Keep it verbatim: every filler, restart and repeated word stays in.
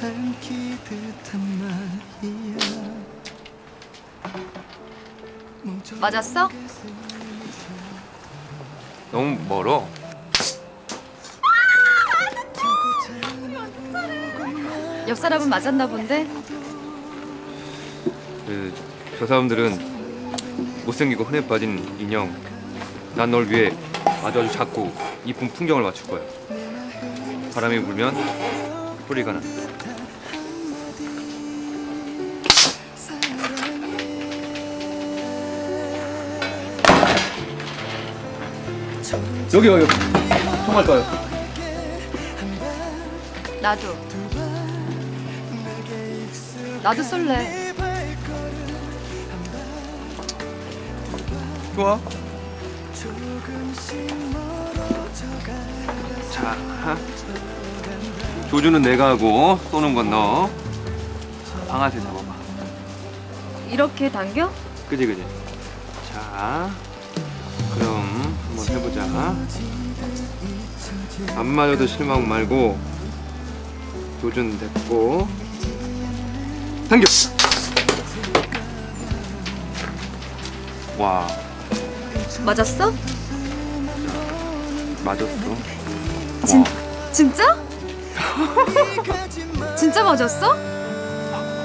맞았어? 너무 멀어. 옆 사람은 맞았나 본데? 그, 저 사람들은 못생기고 흔해 빠진 인형. 난 널 위해 아주 아주 작고 이쁜 풍경을 맞출 거야. 바람이 불면 소리가 나. 여기요, 여기. 정말 좋아요. 나도. 나도 쏠래. 좋아. 자, 조준은 내가 하고 쏘는 건 너. 방아쇠 잡아봐. 이렇게 당겨? 그지 그지. 자, 그럼 한번 해보자. 안 맞아도 실망 말고 조준 됐고 당겨. 와. 맞았어? 맞았어. 진, 진짜? 진짜 맞았어?